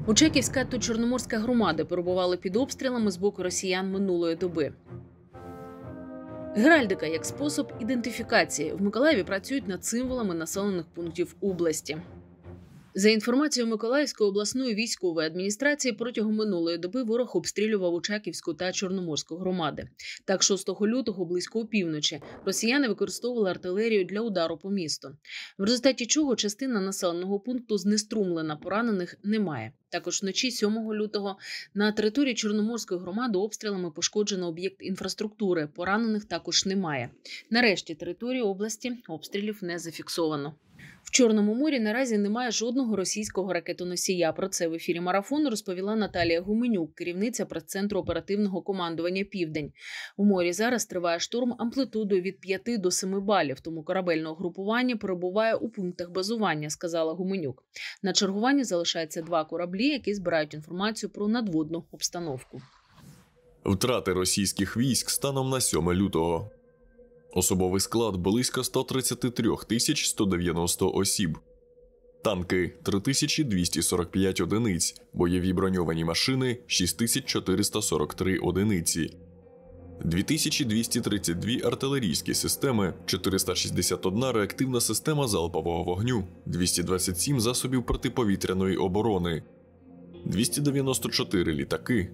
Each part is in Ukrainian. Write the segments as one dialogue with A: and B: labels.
A: Очаківська та Чорноморська громади перебували під обстрілами з боку росіян минулої доби. Геральдика як спосіб ідентифікації. В Миколаєві працюють над символами населених пунктів області. За інформацією Миколаївської обласної військової адміністрації, протягом минулої доби ворог обстрілював Очаківську та Чорноморську громади. Так, 6 лютого близько опівночі росіяни використовували артилерію для удару по місту. В результаті чого частина населеного пункту знеструмлена, поранених немає. Також вночі 7 лютого на території Чорноморської громади обстрілами пошкоджено об'єкт інфраструктури, поранених також немає. Нарешті території області обстрілів не зафіксовано. В Чорному морі наразі немає жодного російського ракетоносія. Про це в ефірі «Марафону» розповіла Наталія Гуменюк, керівниця прес-центру оперативного командування «Південь». У морі зараз триває шторм амплітудою від 5 до 7 балів, тому корабельне угрупування перебуває у пунктах базування, сказала Гуменюк. На чергуванні залишається 2 кораблі, які збирають інформацію про надводну обстановку.
B: Втрати російських військ станом на 7 лютого. Особовий склад – близько 133 190 осіб. Танки – 3245 одиниць, бойові броньовані машини – 6443 одиниці. 2232 артилерійські системи, 461 реактивна система залпового вогню, 227 засобів протиповітряної оборони, 294 літаки,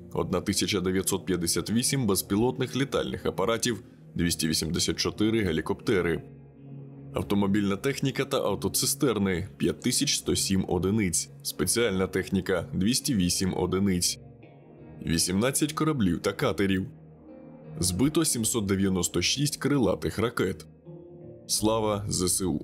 B: 1958 безпілотних літальних апаратів, 284 гелікоптери. Автомобільна техніка та автоцистерни – 5107 одиниць, спеціальна техніка – 208 одиниць, 18 кораблів та катерів. Збито 796 крилатих ракет. Слава ЗСУ!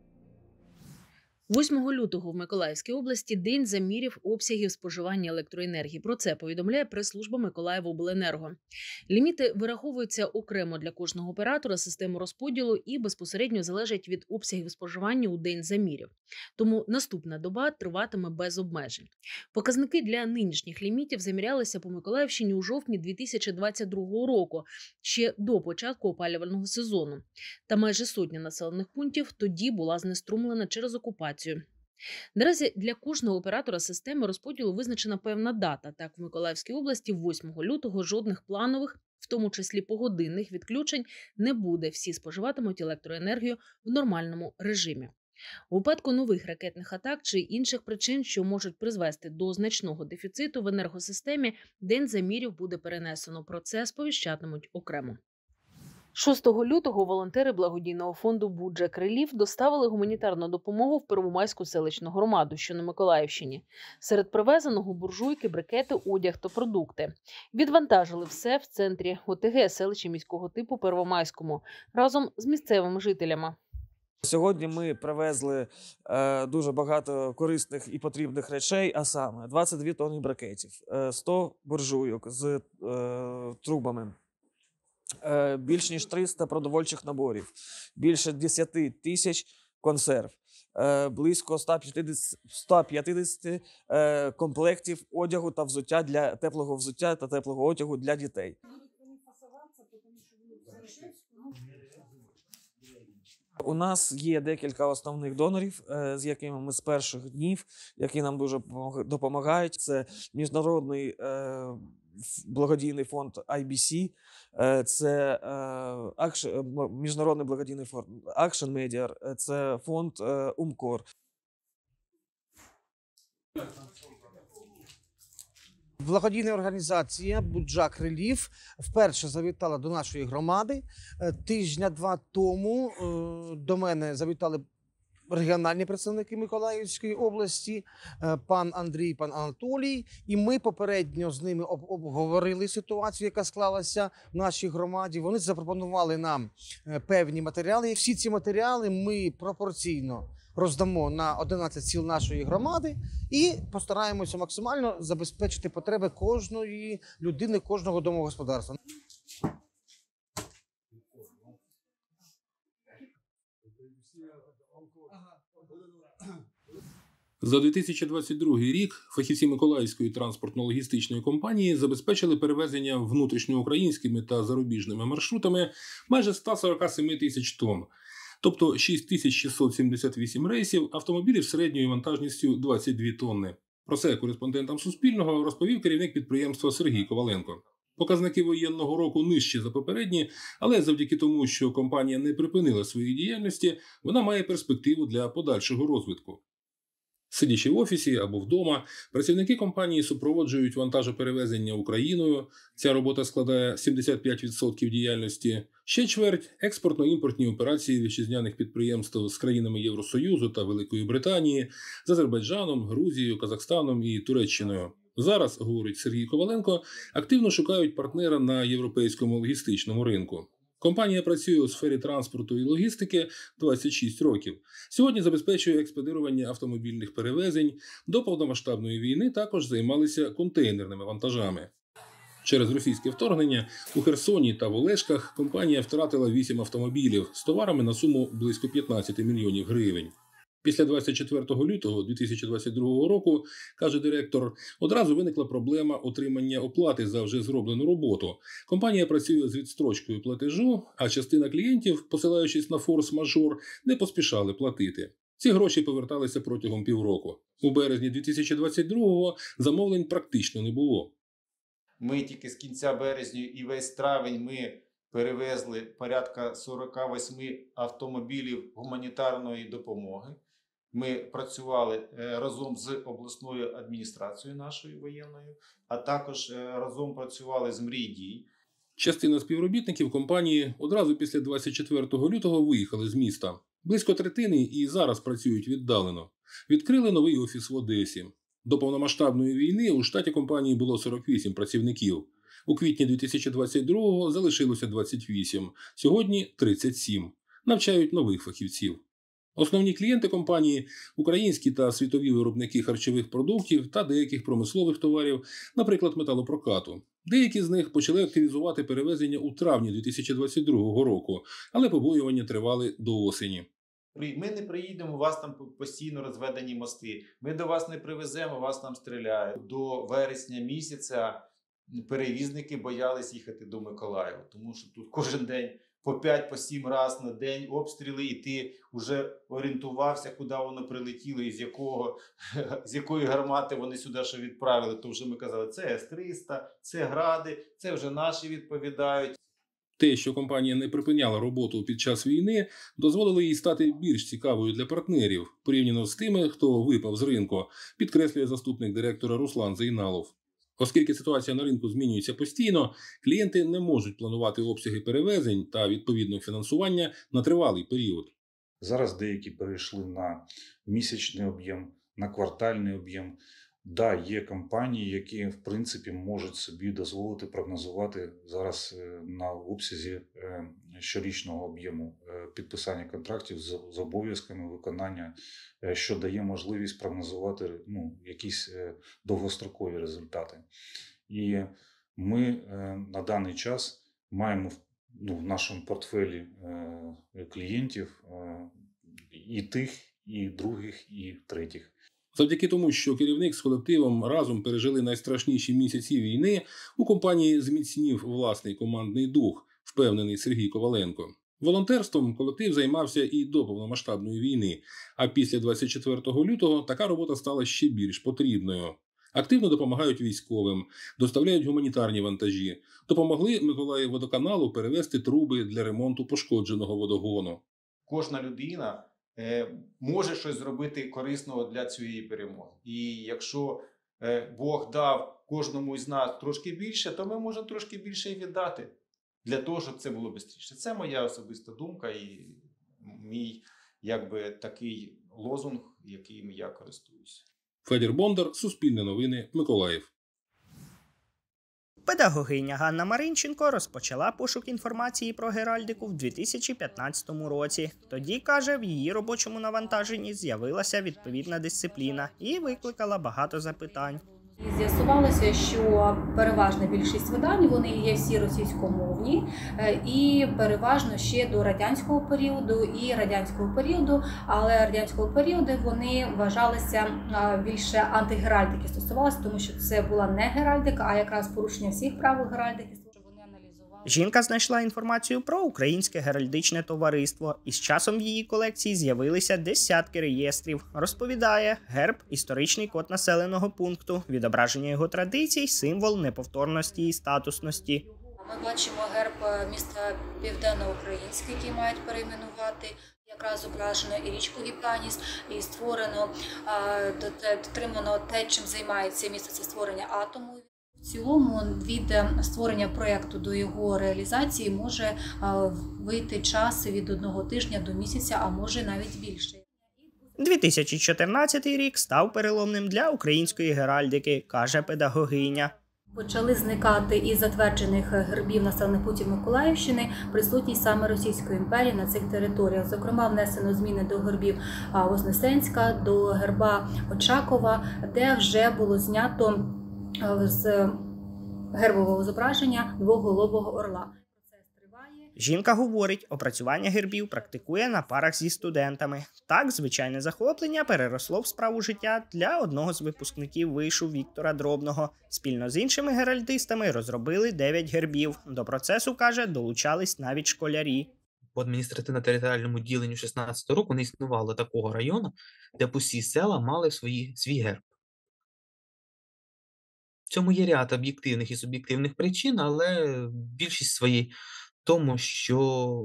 A: 8 лютого в Миколаївській області день замірів обсягів споживання електроенергії. Про це повідомляє прес-служба Миколаївобленерго. Ліміти вираховуються окремо для кожного оператора системи розподілу і безпосередньо залежать від обсягів споживання у день замірів. Тому наступна доба триватиме без обмежень. Показники для нинішніх лімітів замірялися по Миколаївщині у жовтні 2022 року, ще до початку опалювального сезону. Та майже сотня населених пунктів тоді була знеструмлена через окупацію. Наразі для кожного оператора системи розподілу визначена певна дата. Так, в Миколаївській області 8 лютого жодних планових, в тому числі погодинних, відключень не буде. Всі споживатимуть електроенергію в нормальному режимі. У випадку нових ракетних атак чи інших причин, що можуть призвести до значного дефіциту в енергосистемі, день замірів буде перенесено. Про це сповіщатимуть окремо. 6 лютого волонтери благодійного фонду «Буджак Реліф» доставили гуманітарну допомогу в Первомайську селищну громаду, що на Миколаївщині. Серед привезеного – буржуйки, брикети, одяг та продукти. Відвантажили все в центрі ОТГ селища міського типу Первомайському разом з місцевими жителями.
C: Сьогодні ми привезли дуже багато корисних і потрібних речей, а саме 22 тонни брикетів, 100 буржуйок з трубами, більш ніж 300 продовольчих наборів, більше 10 тисяч консерв, близько 150 комплектів одягу та взуття для теплого взуття та теплого одягу для дітей. У нас є декілька основних донорів, з якими ми з перших днів, які нам дуже допомагають. Це міжнародний благодійний фонд IBC, це міжнародний благодійний фонд Action Media, це фонд Umpqor.
D: Благодійна організація «Буджак Реліф» вперше завітала до нашої громади. Тижня-два тому до мене завітали регіональні представники Миколаївської області, пан Андрій, пан Анатолій. І ми попередньо з ними обговорили ситуацію, яка склалася в нашій громаді. Вони запропонували нам певні матеріали. І всі ці матеріали ми пропорційно роздамо на 11 сіл нашої громади і постараємося максимально забезпечити потреби кожної людини, кожного домогосподарства.
E: За 2022 рік фахівці Миколаївської транспортно-логістичної компанії забезпечили перевезення внутрішньоукраїнськими та зарубіжними маршрутами майже 147 тисяч тонн, тобто 6678 рейсів автомобілів середньою вантажністю 22 тонни. Про це кореспондентам Суспільного розповів керівник підприємства Сергій Коваленко. Показники воєнного року нижчі за попередні, але завдяки тому, що компанія не припинила своєї діяльності, вона має перспективу для подальшого розвитку. Сидячи в офісі або вдома, працівники компанії супроводжують вантажоперевезення Україною. Ця робота складає 75% діяльності. Ще чверть – експортно-імпортні операції вітчизняних підприємств з країнами Євросоюзу та Великої Британії, з Азербайджаном, Грузією, Казахстаном і Туреччиною. Зараз, говорить Сергій Коваленко, активно шукають партнера на європейському логістичному ринку. Компанія працює у сфері транспорту і логістики 26 років. Сьогодні забезпечує експедирування автомобільних перевезень. До повномасштабної війни також займалися контейнерними вантажами. Через російське вторгнення у Херсоні та в Олешках компанія втратила 8 автомобілів з товарами на суму близько 15 мільйонів гривень. Після 24 лютого 2022 року, каже директор, одразу виникла проблема отримання оплати за вже зроблену роботу. Компанія працює з відстрочкою платежу, а частина клієнтів, посилаючись на форс-мажор, не поспішали платити. Ці гроші поверталися протягом півроку. У березні 2022-го замовлень практично не було.
F: Ми тільки з кінця березня і весь травень ми перевезли порядка 48 автомобілів гуманітарної допомоги. Ми працювали разом з обласною адміністрацією нашою воєнною, а також разом працювали з «Мрій дій».
E: Частина співробітників компанії одразу після 24 лютого виїхали з міста. Близько третини і зараз працюють віддалено. Відкрили новий офіс в Одесі. До повномасштабної війни у штаті компанії було 48 працівників. У квітні 2022-го залишилося 28, сьогодні 37. Навчають нових фахівців. Основні клієнти компанії – українські та світові виробники харчових продуктів та деяких промислових товарів, наприклад, металопрокату. Деякі з них почали активізувати перевезення у травні 2022 року, але побоювання тривали до осені.
F: Ми не приїдемо, у вас там постійно розведені мости. Ми до вас не привеземо, вас там стріляють. До вересня місяця перевізники боялись їхати до Миколаєва, тому що тут кожен день по 5-7 разів на день обстріли, і ти вже орієнтувався, куди воно прилетіло і з якої гармати вони сюди ще відправили. То вже ми казали, це С-300, це Гради, це вже наші відповідають.
E: Те, що компанія не припиняла роботу під час війни, дозволило їй стати більш цікавою для партнерів, порівняно з тими, хто випав з ринку, підкреслює заступник директора Руслан Зейналов. Оскільки ситуація на ринку змінюється постійно, клієнти не можуть планувати обсяги перевезень та відповідно фінансування на тривалий період.
G: Зараз деякі перейшли на місячний об'єм, на квартальний об'єм. Да, є компанії, які, в принципі, можуть собі дозволити прогнозувати зараз на обсязі щорічного об'єму підписання контрактів з обов'язками виконання, що дає можливість прогнозувати якісь довгострокові результати. І ми на даний час маємо в нашому портфелі клієнтів і тих, і других, і третіх.
E: Завдяки тому, що керівник з колективом разом пережили найстрашніші місяці війни, у компанії зміцнів власний командний дух, впевнений Сергій Коваленко. Волонтерством колектив займався і до повномасштабної війни, а після 24 лютого така робота стала ще більш потрібною. Активно допомагають військовим, доставляють гуманітарні вантажі, допомогли Миколаївводоканалу перевезти труби для ремонту пошкодженого водогону.
F: Кожна людина може щось зробити корисного для цієї перемоги. І якщо Бог дав кожному із нас трошки більше, то ми можемо трошки більше і віддати для того, щоб це було швидше. Це моя особиста думка і мій такий лозунг, яким я користуюся.
E: Федір Бондар, Суспільне новини, Миколаїв.
H: Педагогиня Ганна Маринченко розпочала пошук інформації про геральдику в 2015 році. Тоді, каже, в її робочому навантаженні з'явилася відповідна дисципліна і викликала багато запитань.
I: З'ясувалося, що переважна більшість видань, вони є всі російськомовні і переважно ще до радянського періоду, але радянського періоду вони вважалися більше антигеральдики стосувалися, тому що це була не геральдика, а якраз порушення всіх правил геральдики. Вони аналізували
H: Жінка знайшла інформацію про Українське геральдичне товариство, і з часом в її колекції з'явилися десятки реєстрів. Розповідає, герб – історичний код населеного пункту, відображення його традицій, символ неповторності і статусності.
I: Ми бачимо герб міста Південноукраїнське, який мають перейменувати. Якраз зображено і річку Гіпаніс, і створено, дотримано те, чим займається місто, це створення атому. В цілому від створення проєкту до його реалізації може вийти час від 1 тижня до місяця, а може навіть більше.
H: 2014 рік став переломним для української геральдики, каже педагогиня.
I: Почали зникати із затверджених гербів населених пунктів Миколаївщини присутність саме Російської імперії на цих територіях. Зокрема, внесено зміни до гербів Вознесенська, до герба Очакова, де вже було знято з гербового зображення двоголового орла.
H: Жінка говорить, опрацювання гербів практикує на парах зі студентами. Так, звичайне захоплення переросло в справу життя для одного з випускників вишу Віктора Дробного. Спільно з іншими геральдистами розробили 9 гербів. До процесу, каже, долучались навіть школярі.
J: По адміністративно-територіальному діленню 16 року не існувало такого району, де б усі села мали свій герб. В цьому є ряд об'єктивних і суб'єктивних причин, але більшість своїй тому, що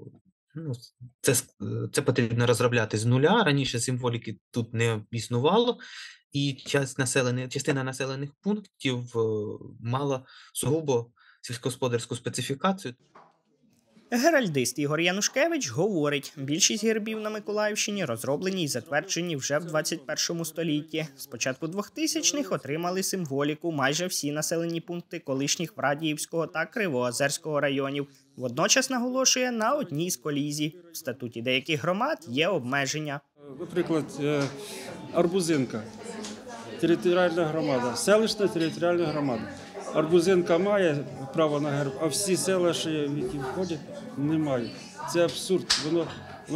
J: це потрібно розробляти з нуля. Раніше символіки тут не існувало, і частина населених пунктів мала сугубо сільськогосподарську специфікацію.
H: Геральдист Ігор Янушкевич говорить, більшість гербів на Миколаївщині розроблені і затверджені вже в 21 столітті. З початку 2000-х отримали символіку майже всі населені пункти колишніх Врадіївського та Кривоозерського районів. Водночас наголошує на одній з колізій. В статуті деяких громад є обмеження.
K: Наприклад, Арбузинка – територіальна громада, селищна територіальна громада. Арбузинка має право на герб, а всі села, що в які входять, не мають. Це абсурд. Воно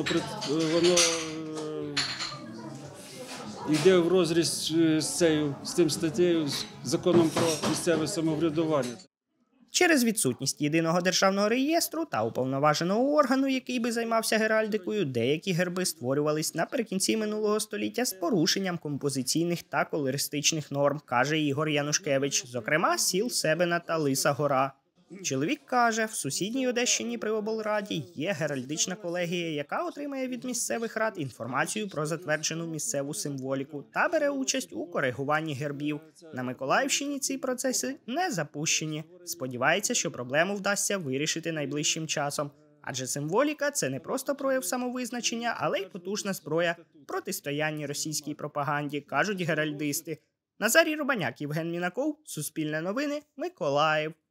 K: йде в розріз з тим статтею, з законом про місцеве самоврядування.
H: Через відсутність єдиного державного реєстру та уповноваженого органу, який би займався геральдикою, деякі герби створювались наприкінці минулого століття з порушенням композиційних та колористичних норм, каже Ігор Янушкевич, зокрема сіл Себена та Лиса Гора. Чоловік каже, в сусідній Одещині при облраді є геральдична колегія, яка отримає від місцевих рад інформацію про затверджену місцеву символіку та бере участь у коригуванні гербів. На Миколаївщині ці процеси не запущені. Сподівається, що проблему вдасться вирішити найближчим часом. Адже символіка – це не просто прояв самовизначення, але й потужна зброя в протистоянні російській пропаганді, кажуть геральдисти. Назарій Рубаняк, Євген Мінаков, Суспільне новини, Миколаїв.